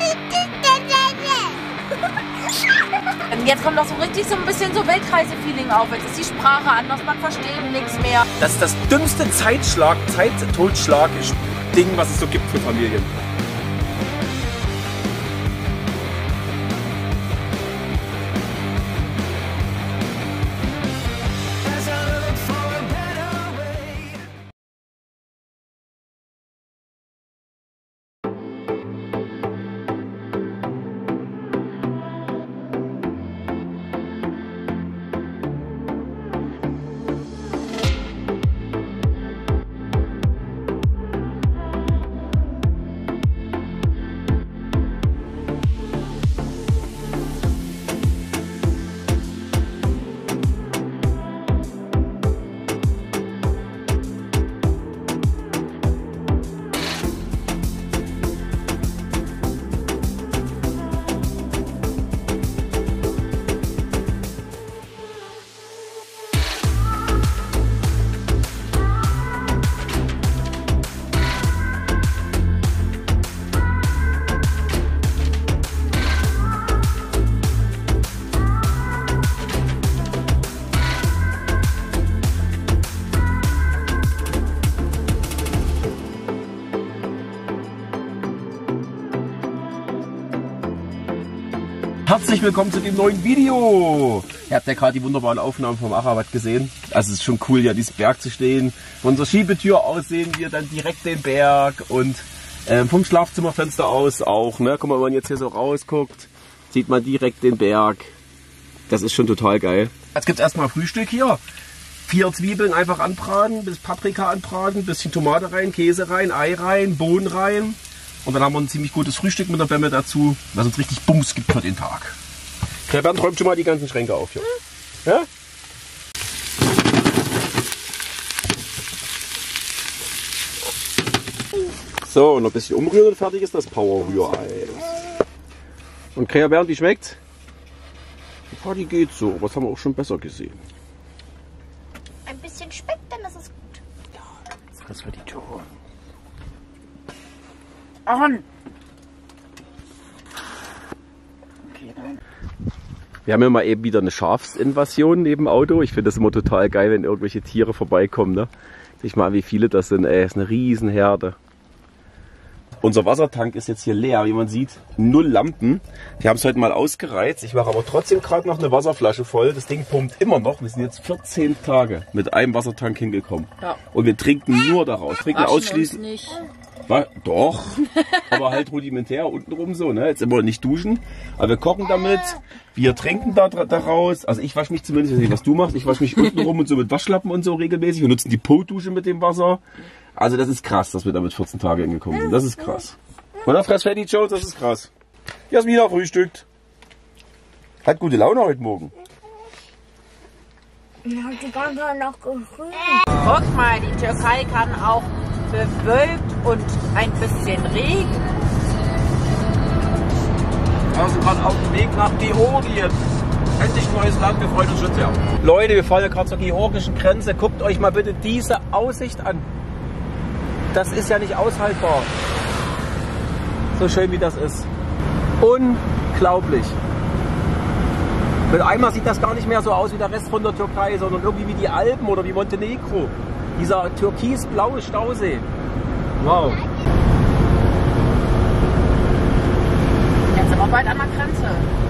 Jetzt kommt auch so richtig so ein bisschen so Weltreise-Feeling auf. Jetzt ist die Sprache anders, man versteht nichts mehr. Das ist das dümmste Zeit-Totschlag-Ding, was es so gibt für Familien. Herzlich willkommen zu dem neuen Video. Ihr habt ja gerade die wunderbaren Aufnahmen vom Ararat gesehen. Also es ist schon cool, hier an diesem Berg zu stehen. Von unserer Schiebetür aus sehen wir dann direkt den Berg und vom Schlafzimmerfenster aus auch. Ne? Guck mal, wenn man jetzt hier so rausguckt, sieht man direkt den Berg. Das ist schon total geil. Jetzt gibt es erstmal Frühstück hier. 4 Zwiebeln einfach anbraten, bis Paprika anbraten, bisschen Tomate rein, Käse rein, Ei rein, Bohnen rein. Und dann haben wir ein ziemlich gutes Frühstück mit der Bämme dazu, was uns richtig Bums gibt für den Tag. Der Bernd räumt schon mal die ganzen Schränke auf hier. Ja? So, und noch ein bisschen umrühren und fertig ist das Power-Rührei. Und Krea Bernd, wie schmeckt's? Ja, die geht so, aber das haben wir auch schon besser gesehen. Ein bisschen Speck, dann ist es gut. Ja, das wird die Tour. Ahn. Wir haben ja mal eben wieder eine Schafsinvasion neben dem Auto. Ich finde das immer total geil, wenn irgendwelche Tiere vorbeikommen. Ne? Sich mal an, wie viele das sind. Ey, das ist eine Riesenherde. Unser Wassertank ist jetzt hier leer, wie man sieht. 0 Lampen. Wir haben es heute mal ausgereizt. Ich mache aber trotzdem gerade noch eine Wasserflasche voll. Das Ding pumpt immer noch. Wir sind jetzt 14 Tage mit einem Wassertank hingekommen. Ja. Und wir trinken nur daraus. Trinken ausschließlich. Nicht. Was? Doch, aber halt rudimentär untenrum so, ne? Jetzt immer nicht duschen, aber wir kochen damit, wir trinken daraus, also ich wasche mich zumindest, ich weiß nicht, was du machst, ich wasche mich untenrum und so mit Waschlappen und so regelmäßig, wir nutzen die Po-Dusche mit dem Wasser, also das ist krass, dass wir damit 14 Tage hingekommen sind, das ist krass. Oder Fressfetti Jones, das ist krass. Jasmina frühstückt, hat gute Laune heute Morgen. Ich habe die ganze Zeit noch gefrühstückt. Guck mal, die Türkei kann auch bewölkt und ein bisschen Regen. Wir sind gerade auf dem Weg nach Georgien. Endlich neues Land, wir freuen uns schon sehr. Leute, wir fahren ja gerade zur georgischen Grenze. Guckt euch mal bitte diese Aussicht an. Das ist ja nicht aushaltbar. So schön wie das ist. Unglaublich. Mit einmal sieht das gar nicht mehr so aus wie der Rest von der Türkei, sondern irgendwie wie die Alpen oder wie Montenegro. Dieser türkisblaue Stausee. Wow. Jetzt sind wir bald an der Grenze.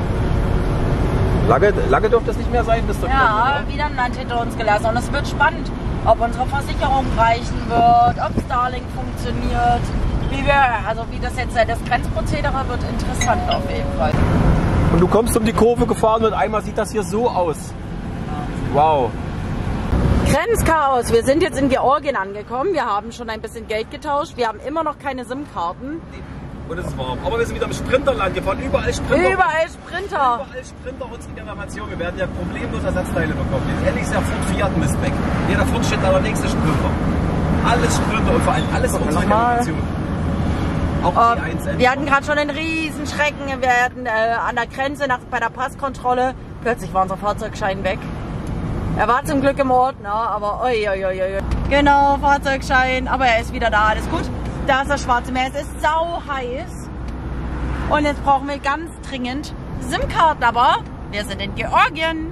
Lange dürfte es nicht mehr sein bis zur Grenze. Ja, wieder ein Land hinter uns gelassen. Und es wird spannend, ob unsere Versicherung reichen wird, ob Starlink funktioniert. Wie das jetzt das Grenzprozedere wird interessant auf jeden Fall. Und du kommst um die Kurve gefahren und einmal sieht das hier so aus. Wow. Grenzchaos. Wir sind jetzt in Georgien angekommen. Wir haben schon ein bisschen Geld getauscht. Wir haben immer noch keine SIM-Karten. Und es ist warm. Aber wir sind wieder im Sprinterland. Wir fahren überall Sprinter. Überall Sprinter. Überall Sprinter, unsere Generation. Wir werden ja problemlos Ersatzteile bekommen. Jetzt endlich ist der Ford Fiat Mist weg. Jeder Ford steht da der nächste Sprinter. Alles Sprinter und vor allem alles unsere Generation. Auch die 1. Wir hatten gerade schon einen riesen Schrecken. Wir hatten an der Grenze bei der Passkontrolle. Plötzlich war unser Fahrzeugschein weg. Er war zum Glück im Ort, ne? Aber oi. Genau, Fahrzeugschein, aber er ist wieder da, alles gut. Da ist das Schwarze Meer, es ist sau heiß. Und jetzt brauchen wir ganz dringend SIM-Karten, aber wir sind in Georgien.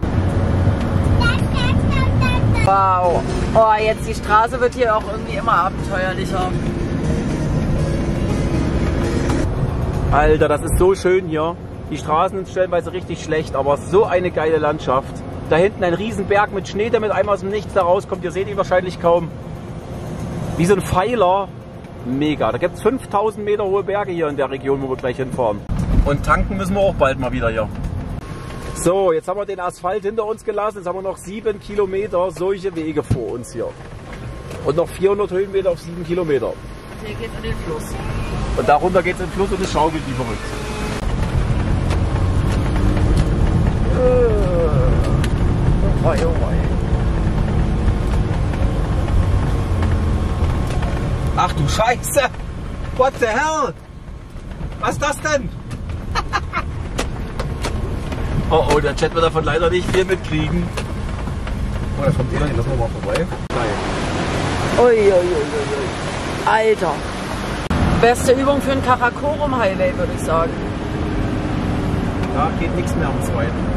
Wow. Oh, jetzt die Straße wird hier auch irgendwie immer abenteuerlicher. Alter, das ist so schön hier. Die Straßen sind stellenweise richtig schlecht, aber so eine geile Landschaft. Da hinten ein Riesenberg mit Schnee, der mit einmal aus dem Nichts da rauskommt. Ihr seht ihn wahrscheinlich kaum. Wie so ein Pfeiler. Mega. Da gibt es 5000 Meter hohe Berge hier in der Region, wo wir gleich hinfahren. Und tanken müssen wir auch bald mal wieder hier. So, jetzt haben wir den Asphalt hinter uns gelassen. Jetzt haben wir noch 7 Kilometer solche Wege vor uns hier. Und noch 400 Höhenmeter auf 7 Kilometer. Hier geht's in den Fluss. Und darunter geht es in den Fluss und es schaukelt wie verrückt. Oh wei, oh wei. Ach du Scheiße! What the hell? Was ist das denn? Oh oh, der Chat wird davon leider nicht viel mitkriegen. Oh, da kommt jeder hin, lassen wir mal vorbei. Nein. Ui, ui, ui, ui. Alter. Beste Übung für einen Karakorum-Highway, würde ich sagen. Da geht nichts mehr am zweiten.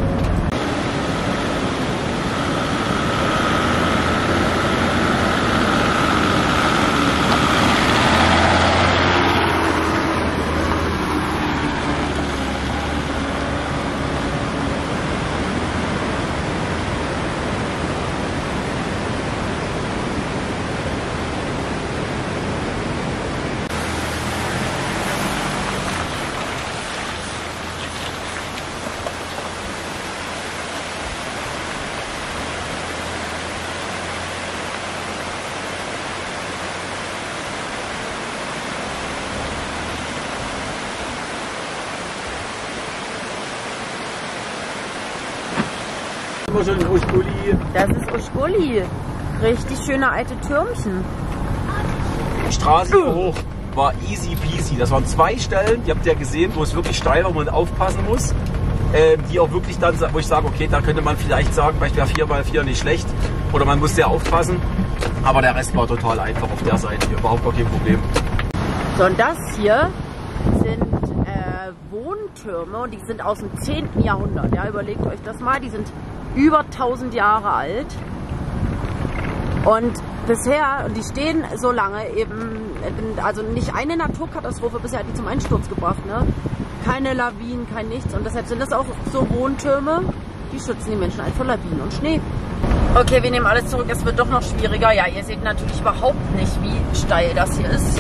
Schon in Uschguli. Das ist Uschguli. Richtig schöne alte Türmchen. Die Straße hier hoch war easy peasy. Das waren 2 Stellen, die habt ihr ja gesehen, wo es wirklich steil war, wo man aufpassen muss. Die auch wirklich dann, wo ich sage, okay, da könnte man vielleicht sagen, vielleicht wäre 4x4 nicht schlecht. Oder man muss sehr aufpassen. Aber der Rest war total einfach auf der Seite hier. Überhaupt gar kein Problem. So, und das hier sind Wohntürme und die sind aus dem 10. Jahrhundert. Ja, überlegt euch das mal. Die sind über 1000 Jahre alt und bisher, und die stehen so lange eben, also nicht eine Naturkatastrophe bisher hat die zum Einsturz gebracht, ne? Keine Lawinen, kein nichts und deshalb sind das auch so Wohntürme, die schützen die Menschen halt vor Lawinen und Schnee. Okay, wir nehmen alles zurück, es wird doch noch schwieriger. Ja, ihr seht natürlich überhaupt nicht, wie steil das hier ist.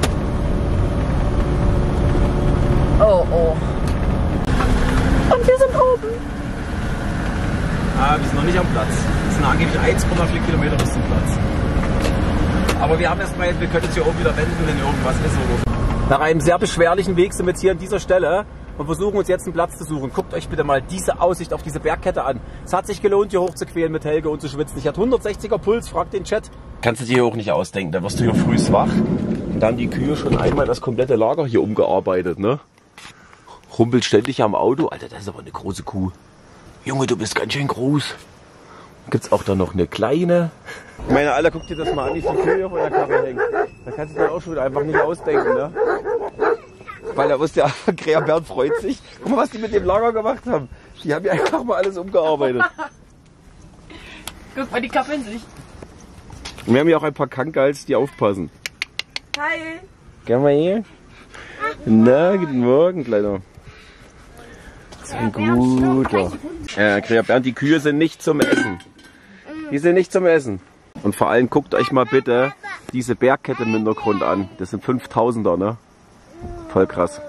Oh, oh. Und wir sind oben. Wir sind noch nicht am Platz. Es sind angeblich 1,4 Kilometer bis zum Platz. Aber wir haben erstmal, wir können jetzt hier oben wieder wenden, wenn irgendwas ist. Oder. Nach einem sehr beschwerlichen Weg sind wir jetzt hier an dieser Stelle und versuchen uns jetzt einen Platz zu suchen. Guckt euch bitte mal diese Aussicht auf diese Bergkette an. Es hat sich gelohnt, hier hoch zu quälen mit Helge und zu schwitzen. Ich hatte 160er Puls, fragt den Chat. Kannst du dir hier auch nicht ausdenken, da wirst du hier früh wach. Und dann die Kühe schon einmal das komplette Lager hier umgearbeitet, ne? Rumpelt ständig am Auto. Alter, das ist aber eine große Kuh. Junge, du bist ganz schön groß. Gibt's auch da noch eine kleine? Ich meine, Alter, guck dir das mal an, wie viele Kühe hier vor der Karre hängen. Da kannst du dir auch schon einfach nicht ausdenken, ne? Weil da wusste ja, Krea Bernd freut sich. Guck mal, was die mit dem Lager gemacht haben. Die haben ja einfach mal alles umgearbeitet. Guck mal, die kappeln sich. Und wir haben ja auch ein paar Kankals, die aufpassen. Hi. Gehen wir hier? Na, guten Morgen, Kleiner. Ein guter. Ja, Krea Bernd, die Kühe sind nicht zum Essen. Die sind nicht zum Essen. Und vor allem guckt euch mal bitte diese Bergkette im Hintergrund an. Das sind 5000er, ne? Voll krass.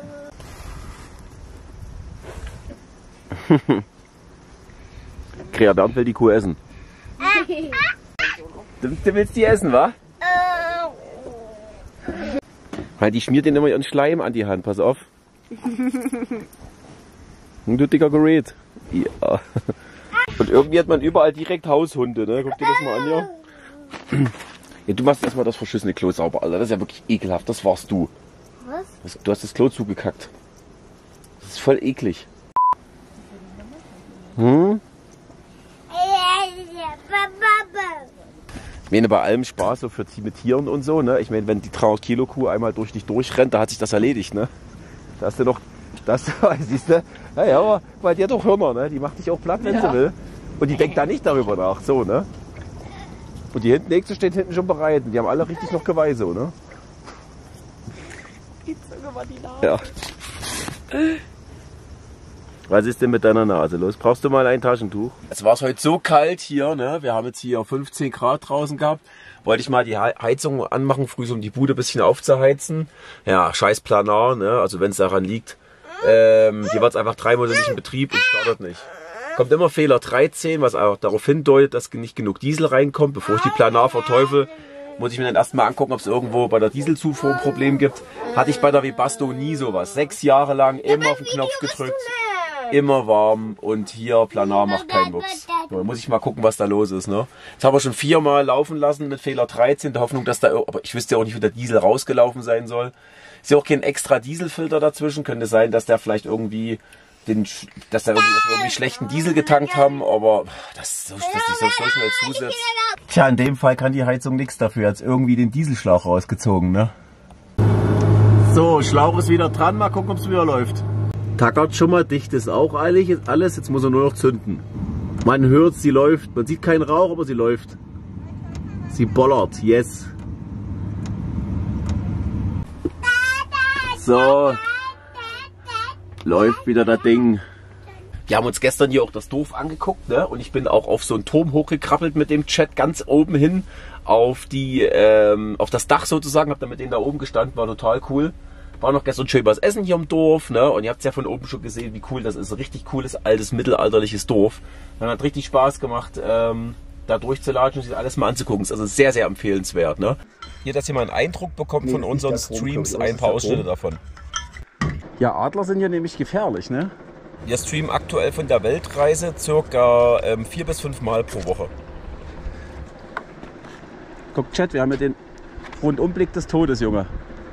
Krea Bernd will die Kuh essen. Du willst die essen, wa? Weil die schmiert den immer ihren Schleim an die Hand, pass auf. Du dicker Gerät. Ja. Und irgendwie hat man überall direkt Haushunde, ne? Guck dir das mal an, ja. Ja, du machst erstmal das verschissene Klo sauber, Alter. Das ist ja wirklich ekelhaft. Das warst du. Was? Du hast das Klo zugekackt. Das ist voll eklig. Hm? Ich meine, bei allem Spaß so für mit Tieren und so, ne? Ich meine, wenn die 300 Kilo Kuh einmal durch dich durchrennt, da hat sich das erledigt, ne? Da hast du noch Das, siehst du, naja, aber bei dir doch Hörner, ne? Die macht dich auch platt, wenn sie will. Und die denkt da nicht darüber nach, so, ne? Und die nächste steht hinten schon bereit. Und die haben alle richtig noch Geweih, so, ne? Die Zunge war die Nase. Ja. Was ist denn mit deiner Nase los? Brauchst du mal ein Taschentuch? Es war heute so kalt hier, ne? Wir haben jetzt hier 15 Grad draußen gehabt. Wollte ich mal die Heizung anmachen, früh so um die Bude ein bisschen aufzuheizen. Ja, scheiß Planar, ne? Also wenn es daran liegt. Die war jetzt einfach 3 Monate nicht in Betrieb und startet nicht. Kommt immer Fehler 13, was auch darauf hindeutet, dass nicht genug Diesel reinkommt. Bevor ich die Planar verteufel, muss ich mir dann erstmal angucken, ob es irgendwo bei der Dieselzufuhr ein Problem gibt. Hatte ich bei der Webasto nie sowas. 6 Jahre lang immer auf den Knopf gedrückt. Immer warm und hier Planar macht keinen Mucks. So, muss ich mal gucken, was da los ist. Ne? Das haben wir schon 4-mal laufen lassen mit Fehler 13, der Hoffnung, dass da, aber ich wüsste ja auch nicht, wie der Diesel rausgelaufen sein soll. Ist ja auch kein extra Dieselfilter dazwischen. Könnte sein, dass der vielleicht irgendwie dass wir irgendwie schlechten Diesel getankt haben, aber dass sich so schnell zusetzt. Tja, in dem Fall kann die Heizung nichts dafür. Hat irgendwie den Dieselschlauch rausgezogen, ne? So, Schlauch ist wieder dran. Mal gucken, ob es wieder läuft. Tackert schon mal, dicht ist auch eilig, alles. Jetzt muss er nur noch zünden. Man hört, sie läuft. Man sieht keinen Rauch, aber sie läuft. Sie bollert, yes. So. Läuft wieder das Ding. Wir haben uns gestern hier auch das Dorf angeguckt, ne? Und ich bin auch auf so einen Turm hochgekrabbelt mit dem Chat ganz oben hin auf das Dach sozusagen. Hab dann mit denen da oben gestanden, war total cool. War noch gestern schön was essen hier im Dorf, ne? Und ihr habt es ja von oben schon gesehen, wie cool das ist. Ein richtig cooles, altes, mittelalterliches Dorf. Dann hat richtig Spaß gemacht, da durchzulatschen und sich alles mal anzugucken. Ist also sehr, sehr empfehlenswert, ne? Hier, dass ihr mal einen Eindruck bekommt von unseren Streams, ein paar Ausschnitte davon. Ja, Adler sind ja nämlich gefährlich, ne? Wir streamen aktuell von der Weltreise circa 4 bis 5 Mal pro Woche. Guck, Chat, wir haben ja den Rundumblick des Todes, Junge.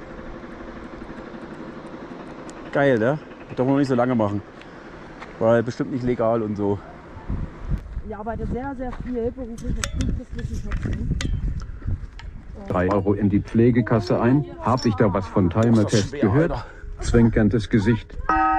Geil, ne? Das dürfen wir nicht so lange machen. Weil bestimmt nicht legal und so. Ich arbeite sehr, sehr viel beruflich mit Wissenschaften. 3 Euro in die Pflegekasse ein. Hab ich da was von Timer-Test gehört? Alter. Zwinkerndes Gesicht.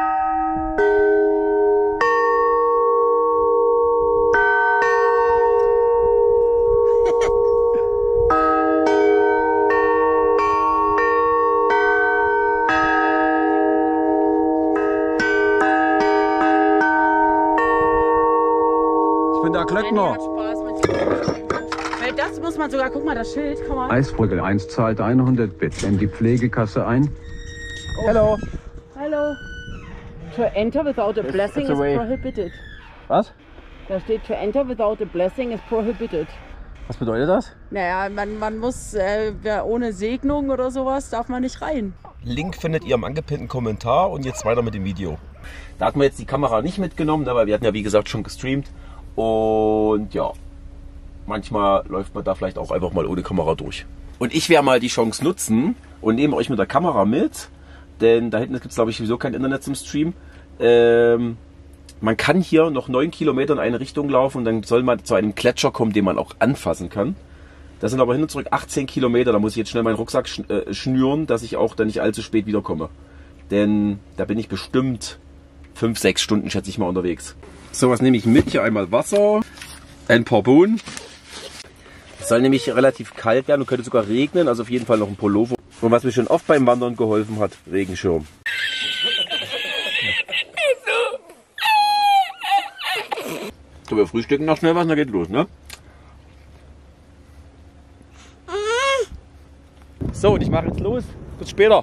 Ich bin der Klöckner. Weil das muss man sogar, guck mal, das Schild, komm mal. Eisvogel 1 zahlt 100 Bit in die Pflegekasse ein. Hello. Hello. To enter without a blessing is prohibited. Was? Da steht, to enter without a blessing is prohibited. Was bedeutet das? Naja, man muss, ohne Segnung oder sowas darf man nicht rein. Link findet ihr im angepinnten Kommentar und jetzt weiter mit dem Video. Da hatten wir jetzt die Kamera nicht mitgenommen, ne, weil wir hatten ja wie gesagt schon gestreamt. Und ja, manchmal läuft man da vielleicht auch einfach mal ohne Kamera durch. Und ich werde mal die Chance nutzen und nehme euch mit der Kamera mit. Denn da hinten gibt es, glaube ich, sowieso kein Internet zum Stream. Man kann hier noch 9 Kilometer in eine Richtung laufen und dann soll man zu einem Gletscher kommen, den man auch anfassen kann. Das sind aber hin und zurück 18 Kilometer. Da muss ich jetzt schnell meinen Rucksack schnüren, dass ich auch dann nicht allzu spät wiederkomme. Denn da bin ich bestimmt 5-6 Stunden, schätze ich mal, unterwegs. So, was nehme ich mit? Hier einmal Wasser, ein paar Bohnen. Es soll nämlich relativ kalt werden und könnte sogar regnen, also auf jeden Fall noch ein Pullover. Und was mir schon oft beim Wandern geholfen hat, Regenschirm. So, wir frühstücken noch schnell was und dann geht los, ne? So, und ich mache jetzt los. Bis später.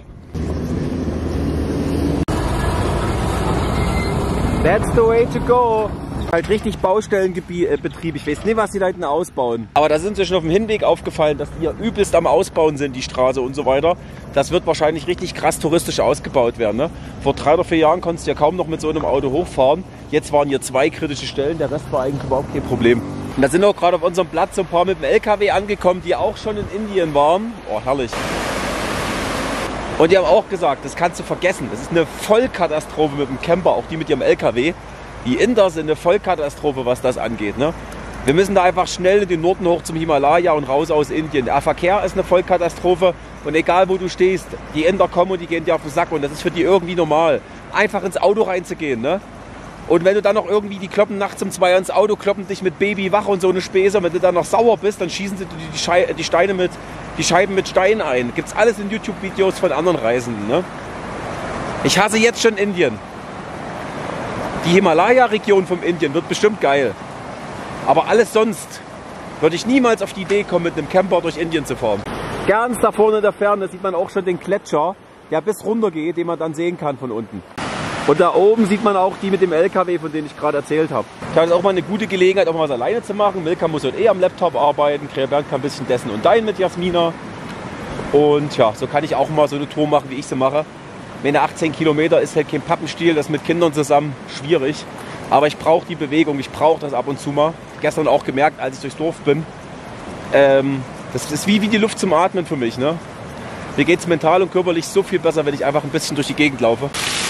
That's the way to go. Halt richtig Baustellenbetrieb. Ich weiß nicht, was die da hinten ausbauen. Aber da sind sie schon auf dem Hinweg aufgefallen, dass die hier übelst am Ausbauen sind, die Straße und so weiter. Das wird wahrscheinlich richtig krass touristisch ausgebaut werden. Ne? Vor 3 oder 4 Jahren konntest du ja kaum noch mit so einem Auto hochfahren. Jetzt waren hier 2 kritische Stellen, der Rest war eigentlich überhaupt kein Problem. Und da sind auch gerade auf unserem Platz so ein paar mit dem LKW angekommen, die auch schon in Indien waren. Oh, herrlich. Und die haben auch gesagt, das kannst du vergessen. Das ist eine Vollkatastrophe mit dem Camper, auch die mit ihrem LKW. Die Inder sind eine Vollkatastrophe, was das angeht. Ne? Wir müssen da einfach schnell in den Norden hoch zum Himalaya und raus aus Indien. Der Verkehr ist eine Vollkatastrophe und egal wo du stehst, die Inder kommen und die gehen dir auf den Sack und das ist für die irgendwie normal. einfach ins Auto reinzugehen, ne? Und wenn du dann noch irgendwie, die kloppen nachts um 2 ins Auto, kloppen dich mit Baby wach und so eine Späße. Und wenn du dann noch sauer bist, dann schießen sie die Scheiben mit Steinen ein. Gibt's alles in YouTube-Videos von anderen Reisenden, ne? Ich hasse jetzt schon Indien. Die Himalaya-Region vom Indien wird bestimmt geil. Aber alles sonst würde ich niemals auf die Idee kommen, mit einem Camper durch Indien zu fahren. Ganz da vorne in der Ferne sieht man auch schon den Gletscher, der bis runter geht, den man dann sehen kann von unten. Und da oben sieht man auch die mit dem LKW, von denen ich gerade erzählt habe. Ich habe jetzt auch mal eine gute Gelegenheit, auch mal was alleine zu machen. Milka muss heute am Laptop arbeiten, Bernd kann ein bisschen dessen und dein mit Jasmina. Und ja, so kann ich auch mal so eine Tour machen, wie ich sie mache. Meine 18 Kilometer ist halt kein Pappenstiel, das mit Kindern zusammen schwierig. Aber ich brauche die Bewegung, ich brauche das ab und zu mal. Gestern auch gemerkt, als ich durchs Dorf bin. Das ist wie die Luft zum Atmen für mich, ne? Mir geht es mental und körperlich so viel besser, wenn ich einfach ein bisschen durch die Gegend laufe.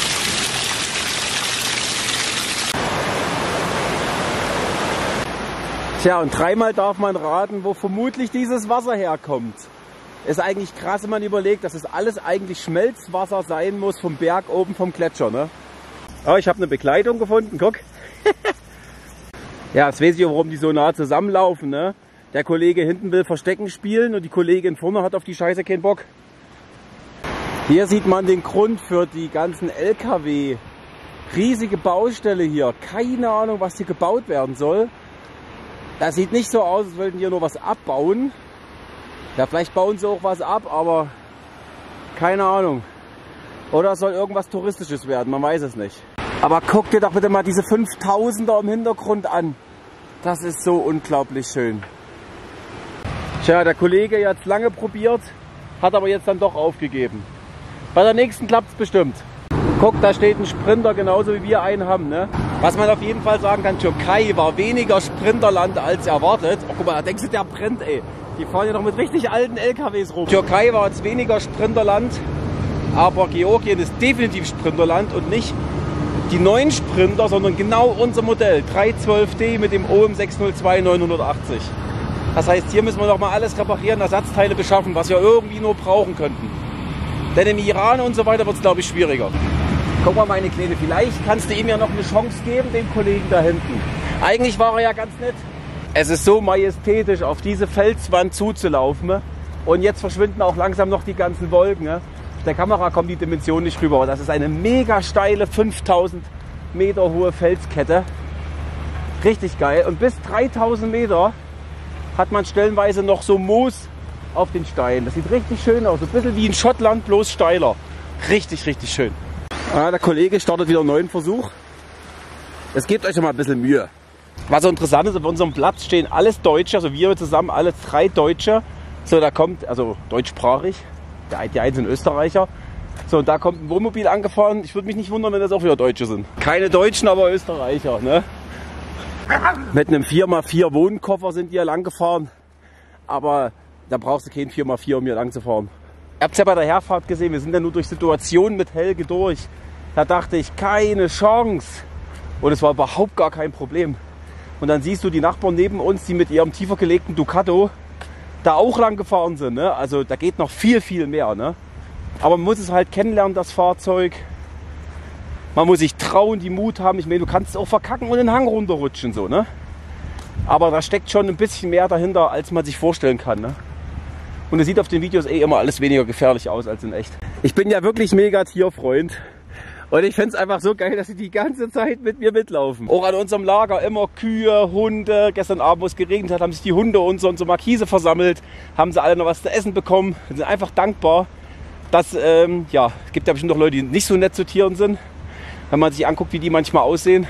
Tja, und dreimal darf man raten, wo vermutlich dieses Wasser herkommt. Ist eigentlich krass, wenn man überlegt, dass es alles eigentlich Schmelzwasser sein muss vom Berg oben vom Gletscher, ne? Oh, ich habe eine Begleitung gefunden, guck. Ja, jetzt weiß ich auch, warum die so nah zusammenlaufen, ne? Der Kollege hinten will Verstecken spielen und die Kollegin vorne hat auf die Scheiße keinen Bock. Hier sieht man den Grund für die ganzen LKW. Riesige Baustelle hier. Keine Ahnung, was hier gebaut werden soll. Das sieht nicht so aus, als wollten hier nur was abbauen. Ja, vielleicht bauen sie auch was ab, aber keine Ahnung. Oder es soll irgendwas Touristisches werden, man weiß es nicht. Aber guck dir doch bitte mal diese 5000er im Hintergrund an. Das ist so unglaublich schön. Tja, der Kollege hat es lange probiert, hat aber jetzt dann doch aufgegeben. Bei der nächsten klappt es bestimmt. Guck, da steht ein Sprinter, genauso wie wir einen haben, ne? Was man auf jeden Fall sagen kann, Türkei war weniger Sprinterland als erwartet. Oh, guck mal, da denkst du, der brennt, ey. Die fahren ja noch mit richtig alten LKWs rum. Türkei war jetzt weniger Sprinterland, aber Georgien ist definitiv Sprinterland und nicht die neuen Sprinter, sondern genau unser Modell. 312D mit dem OM 602 980. Das heißt, hier müssen wir noch mal alles reparieren, Ersatzteile beschaffen, was wir irgendwie nur brauchen könnten. Denn im Iran und so weiter wird es, glaube ich, schwieriger. Guck mal, meine Kleine, vielleicht kannst du ihm ja noch eine Chance geben, dem Kollegen da hinten. Eigentlich war er ja ganz nett. Es ist so majestätisch, auf diese Felswand zuzulaufen. Und jetzt verschwinden auch langsam noch die ganzen Wolken. Auf der Kamera kommt die Dimension nicht rüber. Aber das ist eine mega steile, 5000 Meter hohe Felskette. Richtig geil. Und bis 3000 Meter hat man stellenweise noch so Moos auf den Steinen. Das sieht richtig schön aus. So ein bisschen wie in Schottland, bloß steiler. Richtig, richtig schön. Ah, der Kollege startet wieder einen neuen Versuch. Es gebt euch schon mal ein bisschen Mühe. Was so interessant ist, auf unserem Platz stehen alles Deutsche, also wir zusammen, alle 3 Deutsche. So, da kommt, also deutschsprachig, die einen sind Österreicher. So, und da kommt ein Wohnmobil angefahren. Ich würde mich nicht wundern, wenn das auch wieder Deutsche sind. Keine Deutschen, aber Österreicher, ne? Mit einem 4x4 Wohnkoffer sind die ja lang gefahren. Aber da brauchst du keinen 4x4, um hier lang zu fahren. Ihr habt es ja bei der Herfahrt gesehen, wir sind ja nur durch Situationen mit Helge durch. Da dachte ich, keine Chance. Und es war überhaupt gar kein Problem. Und dann siehst du die Nachbarn neben uns, die mit ihrem tiefer gelegten Ducato da auch lang gefahren sind. Ne? Also da geht noch viel, viel mehr. Ne? Aber man muss es halt kennenlernen, das Fahrzeug. Man muss sich trauen, die Mut haben. Ich meine, du kannst es auch verkacken und den Hang runterrutschen. So, ne? Aber da steckt schon ein bisschen mehr dahinter, als man sich vorstellen kann. Ne? Und es sieht auf den Videos immer alles weniger gefährlich aus als in echt. Ich bin ja wirklich mega Tierfreund. Und ich finde es einfach so geil, dass sie die ganze Zeit mit mir mitlaufen. Auch an unserem Lager immer Kühe, Hunde. Gestern Abend, wo es geregnet hat, haben sich die Hunde unsere Markise versammelt. Haben sie alle noch was zu essen bekommen. Wir sind einfach dankbar, dass, ja, es gibt ja bestimmt auch Leute, die nicht so nett zu Tieren sind. Wenn man sich anguckt, wie die manchmal aussehen.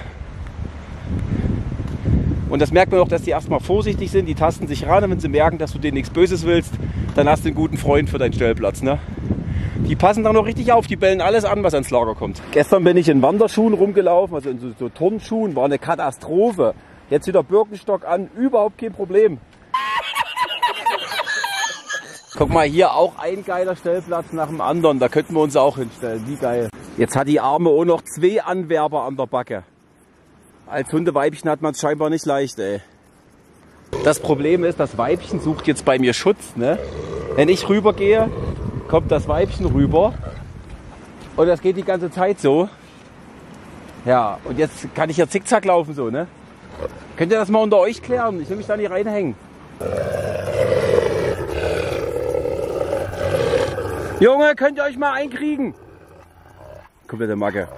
Und das merkt man auch, dass die erstmal vorsichtig sind. Die tasten sich ran und wenn sie merken, dass du denen nichts Böses willst, dann hast du einen guten Freund für deinen Stellplatz. Ne? Die passen dann noch richtig auf, die bellen alles an, was ans Lager kommt. Gestern bin ich in Wanderschuhen rumgelaufen, also in so Turnschuhen, war eine Katastrophe. Jetzt wieder Birkenstock an, überhaupt kein Problem. Guck mal, hier auch ein geiler Stellplatz nach dem anderen, da könnten wir uns auch hinstellen, wie geil. Jetzt hat die Arme auch noch 2 Anwerber an der Backe. Als Hundeweibchen hat man es scheinbar nicht leicht, ey. Das Problem ist, das Weibchen sucht jetzt bei mir Schutz, ne? Wenn ich rübergehe, kommt das Weibchen rüber und das geht die ganze Zeit so. Ja, und jetzt kann ich hier zickzack laufen so, ne? Könnt ihr das mal unter euch klären? Ich will mich da nicht reinhängen. Junge, könnt ihr euch mal einkriegen? Komplette Macke.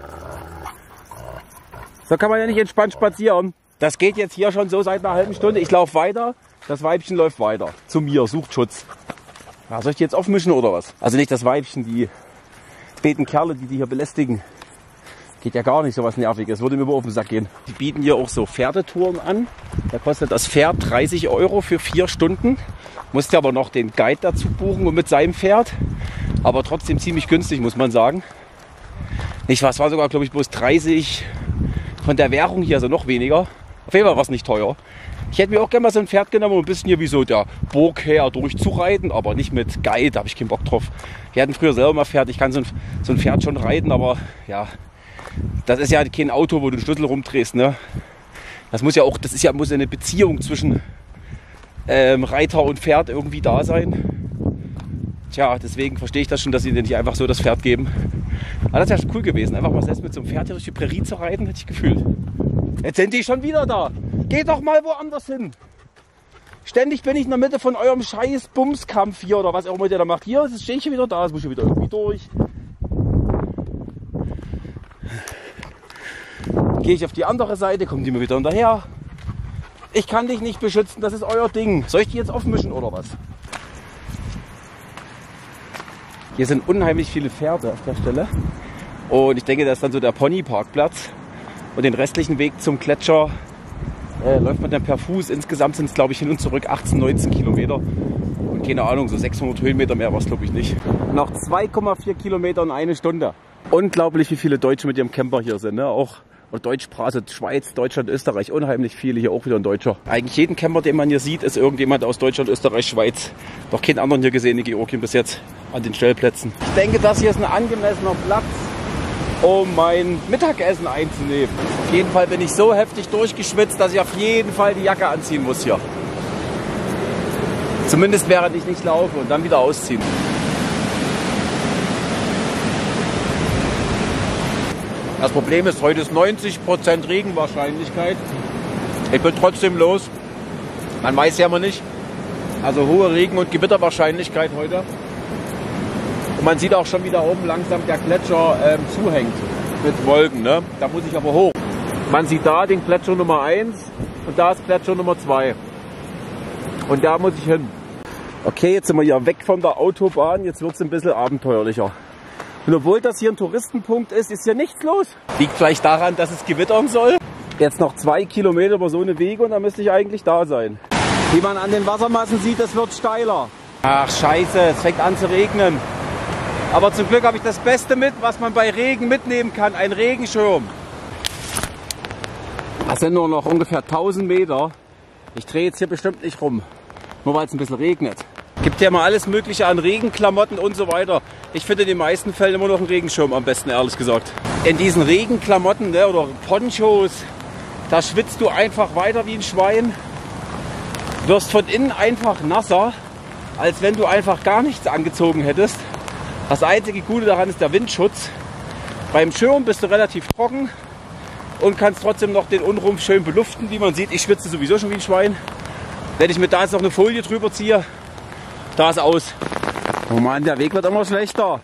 So kann man ja nicht entspannt spazieren. Das geht jetzt hier schon so seit einer halben Stunde. Ich laufe weiter, das Weibchen läuft weiter. Zu mir, sucht Schutz. Ja, soll ich die jetzt aufmischen oder was? Also nicht das Weibchen, die späten Kerle, die hier belästigen. Geht ja gar nicht, so was Nerviges. Würde mir über auf den Sack gehen. Die bieten hier auch so Pferdetouren an. Da kostet das Pferd 30 € für 4 Stunden. Musst ja aber noch den Guide dazu buchen und mit seinem Pferd. Aber trotzdem ziemlich günstig, muss man sagen. Nicht was, war sogar, glaube ich, bloß 30 von der Währung hier, also noch weniger. Auf jeden Fall war es nicht teuer. Ich hätte mir auch gerne mal so ein Pferd genommen, um ein bisschen hier wie so der Burgherr durchzureiten, aber nicht mit Guide, da habe ich keinen Bock drauf. Wir hatten früher selber mal Pferd, ich kann so ein Pferd schon reiten, aber ja, das ist ja kein Auto, wo du den Schlüssel rumdrehst, ne? Das muss ja auch, muss eine Beziehung zwischen Reiter und Pferd irgendwie da sein. Tja, deswegen verstehe ich das schon, dass sie dir nicht einfach so das Pferd geben. Aber das ist ja schon cool gewesen, einfach mal selbst mit so einem Pferd hier durch die Prärie zu reiten, hätte ich gefühlt. Jetzt sind die schon wieder da. Geht doch mal woanders hin. Ständig bin ich in der Mitte von eurem scheiß Bumskampf hier oder was auch immer ihr da macht. Hier stehe ich wieder da, jetzt muss ich wieder irgendwie durch. Gehe ich auf die andere Seite, kommen die mir wieder hinterher. Ich kann dich nicht beschützen, das ist euer Ding. Soll ich die jetzt aufmischen oder was? Hier sind unheimlich viele Pferde auf der Stelle. Und ich denke, das ist dann so der Ponyparkplatz. Und den restlichen Weg zum Gletscher läuft man dann per Fuß. Insgesamt sind es, glaube ich, hin und zurück 18, 19 Kilometer. Und keine Ahnung, so 600 Höhenmeter mehr war es, glaube ich, nicht. Noch 2,4 Kilometer in eine Stunde. Unglaublich, wie viele Deutsche mit ihrem Camper hier sind. Ne? Auch Deutschsprache, Schweiz, Deutschland, Österreich, unheimlich viele. Hier auch wieder ein Deutscher. Eigentlich jeden Camper, den man hier sieht, ist irgendjemand aus Deutschland, Österreich, Schweiz. Noch keinen anderen hier gesehen in Georgien bis jetzt an den Stellplätzen. Ich denke, das hier ist ein angemessener Platz, um mein Mittagessen einzunehmen. Auf jeden Fall bin ich so heftig durchgeschwitzt, dass ich auf jeden Fall die Jacke anziehen muss hier. Zumindest während ich nicht laufe und dann wieder ausziehen. Das Problem ist, heute ist 90% Regenwahrscheinlichkeit. Ich bin trotzdem los. Man weiß ja immer nicht. Also hohe Regen- und Gewitterwahrscheinlichkeit heute. Und man sieht auch schon wieder oben langsam der Gletscher zuhängt mit Wolken. Ne? Da muss ich aber hoch. Man sieht da den Gletscher Nummer 1 und da ist Gletscher Nummer 2. Und da muss ich hin. Okay, jetzt sind wir hier weg von der Autobahn. Jetzt wird es ein bisschen abenteuerlicher. Und obwohl das hier ein Touristenpunkt ist, ist hier nichts los. Liegt vielleicht daran, dass es gewittern soll. Jetzt noch 2 Kilometer über so eine Wege und dann müsste ich eigentlich da sein. Wie man an den Wassermassen sieht, es wird steiler. Ach scheiße, es fängt an zu regnen. Aber zum Glück habe ich das Beste mit, was man bei Regen mitnehmen kann, ein Regenschirm. Das sind nur noch ungefähr 1000 Meter. Ich drehe jetzt hier bestimmt nicht rum, nur weil es ein bisschen regnet. Gibt ja mal alles Mögliche an Regenklamotten und so weiter. Ich finde in den meisten Fällen immer noch einen Regenschirm am besten, ehrlich gesagt. In diesen Regenklamotten, ne, oder Ponchos, da schwitzt du einfach weiter wie ein Schwein. Wirst von innen einfach nasser, als wenn du einfach gar nichts angezogen hättest. Das einzige Gute daran ist der Windschutz. Beim Schirm bist du relativ trocken und kannst trotzdem noch den Unrumpf schön beluften. Wie man sieht, ich schwitze sowieso schon wie ein Schwein. Wenn ich mir da jetzt noch eine Folie drüber ziehe, da ist aus. Oh Mann, der Weg wird immer schlechter.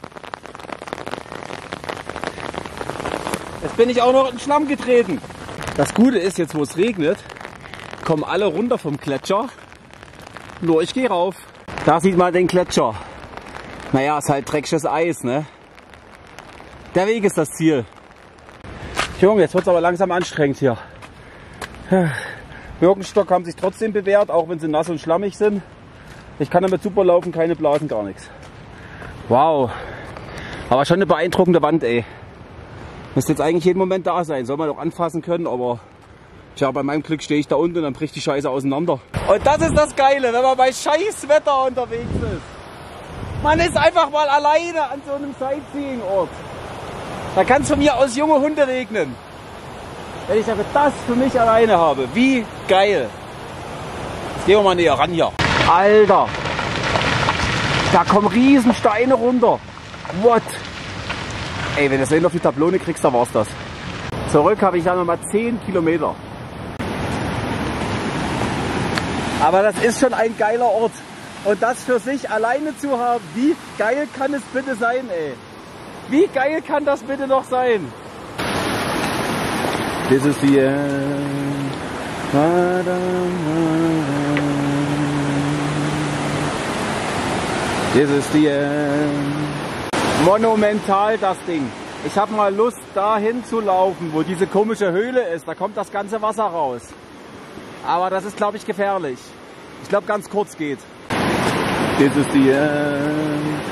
Jetzt bin ich auch noch in den Schlamm getreten. Das Gute ist, jetzt wo es regnet, kommen alle runter vom Gletscher. Nur ich gehe rauf. Da sieht man den Gletscher. Naja, ist halt dreckiges Eis, ne? Der Weg ist das Ziel. Junge, jetzt wird es aber langsam anstrengend hier. Birkenstock haben sich trotzdem bewährt, auch wenn sie nass und schlammig sind. Ich kann damit super laufen, keine Blasen, gar nichts. Wow. Aber schon eine beeindruckende Wand, ey. Müsste jetzt eigentlich jeden Moment da sein. Soll man auch anfassen können, aber tja, bei meinem Glück stehe ich da unten und dann bricht die Scheiße auseinander. Und das ist das Geile, wenn man bei Scheißwetter unterwegs ist. Man ist einfach mal alleine an so einem Sightseeing-Ort. Da kann es von mir aus junge Hunde regnen. Wenn ich aber das für mich alleine habe, wie geil. Jetzt gehen wir mal näher ran hier. Alter, da kommen riesen Steine runter. What? Ey, wenn du das auf die Tablone kriegst, dann war's das. Zurück habe ich dann nochmal 10 Kilometer. Aber das ist schon ein geiler Ort. Und das für sich alleine zu haben, wie geil kann es bitte sein, ey? Wie geil kann das bitte noch sein? This is the end. This is the end. Monumental das Ding. Ich habe mal Lust, dahin zu laufen, wo diese komische Höhle ist. Da kommt das ganze Wasser raus. Aber das ist, glaube ich, gefährlich. Ich glaube, ganz kurz geht. This is the end.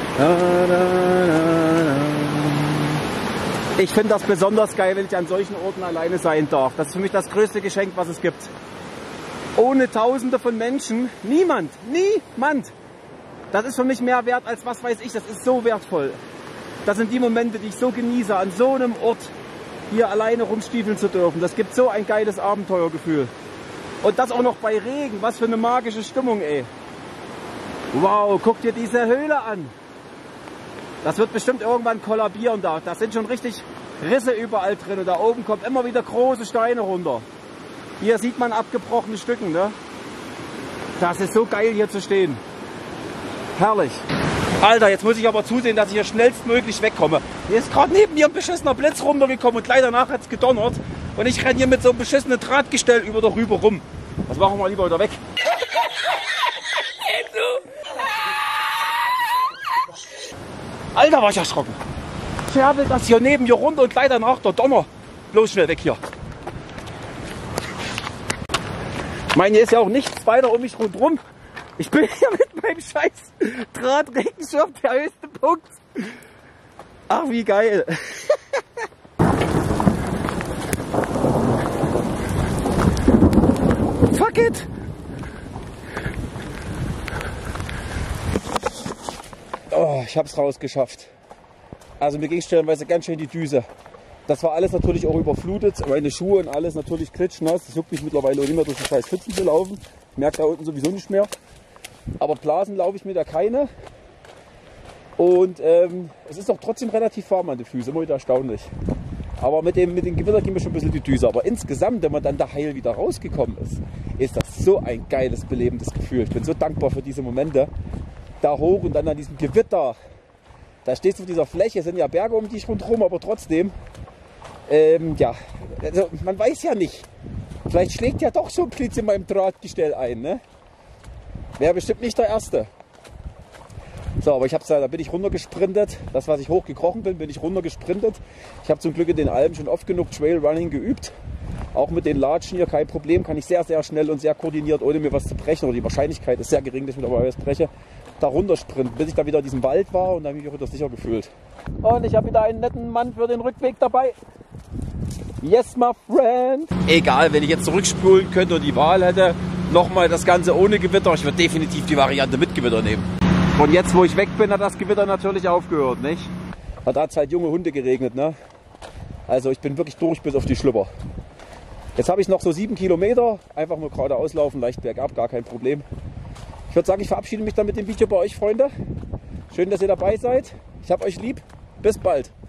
Ich finde das besonders geil, wenn ich an solchen Orten alleine sein darf. Das ist für mich das größte Geschenk, was es gibt. Ohne Tausende von Menschen, niemand. Das ist für mich mehr wert als was weiß ich. Das ist so wertvoll. Das sind die Momente, die ich so genieße, an so einem Ort hier alleine rumstiefeln zu dürfen. Das gibt so ein geiles Abenteuergefühl. Und das auch noch bei Regen. Was für eine magische Stimmung, ey. Wow, guck dir diese Höhle an. Das wird bestimmt irgendwann kollabieren da. Da sind schon richtig Risse überall drin. Und da oben kommen immer wieder große Steine runter. Hier sieht man abgebrochene Stücken, ne? Das ist so geil, hier zu stehen. Herrlich. Alter, jetzt muss ich aber zusehen, dass ich hier schnellstmöglich wegkomme. Hier ist gerade neben mir ein beschissener Blitz runtergekommen und gleich danach hat es gedonnert. Und ich renne hier mit so einem beschissenen Drahtgestell über darüber rum. Das machen wir lieber wieder weg. Alter, war ich erschrocken. Färbelt das hier neben mir runter und gleich danach der Donner. Bloß schnell weg hier. Ich meine, hier ist ja auch nichts weiter um mich rundherum. Ich bin hier mit meinem scheiß Drahtregenschirm der höchste Punkt. Ach, wie geil. Fuck it. Oh, ich hab's rausgeschafft. Also mir ging stellenweise ganz schön die Düse. Das war alles natürlich auch überflutet. Meine Schuhe und alles natürlich klitschnass. Das juckt mich mittlerweile auch nicht mehr durch die scheiß Pfützen zu laufen. Ich merke da unten sowieso nicht mehr. Aber Blasen laufe ich mir da keine. Und es ist auch trotzdem relativ warm an den Füßen. Immer wieder erstaunlich. Aber mit dem Gewitter ging mir schon ein bisschen die Düse. Aber insgesamt, wenn man dann da heil wieder rausgekommen ist, ist das so ein geiles, belebendes Gefühl. Ich bin so dankbar für diese Momente. Da hoch und dann an diesem Gewitter. Da stehst du auf dieser Fläche, es sind ja Berge um dich rundherum, aber trotzdem, ja, also man weiß ja nicht. Vielleicht schlägt ja doch so ein Blitz in meinem Drahtgestell ein, ne? Wäre bestimmt nicht der Erste. So, aber da bin ich runtergesprintet. Das, was ich hochgekrochen bin ich runtergesprintet. Ich habe zum Glück in den Alpen schon oft genug Trailrunning geübt. Auch mit den Latschen hier kein Problem. Kann ich sehr, sehr schnell und sehr koordiniert, ohne mir was zu brechen. Oder die Wahrscheinlichkeit ist sehr gering, dass ich mir dabei was breche. Da runtersprinten, bis ich da wieder in diesem Wald war und dann habe ich mich wieder sicher gefühlt. Und ich habe wieder einen netten Mann für den Rückweg dabei. Yes, my friend. Egal, wenn ich jetzt zurückspulen könnte und die Wahl hätte, nochmal das Ganze ohne Gewitter, ich würde definitiv die Variante mit Gewitter nehmen. Und jetzt, wo ich weg bin, hat das Gewitter natürlich aufgehört, nicht? Da hat es halt junge Hunde geregnet, ne? Also ich bin wirklich durch bis auf die Schlüpper. Jetzt habe ich noch so 7 Kilometer, einfach nur geradeaus laufen, leicht bergab, gar kein Problem. Ich würde sagen, ich verabschiede mich dann mit dem Video bei euch, Freunde. Schön, dass ihr dabei seid. Ich hab euch lieb. Bis bald.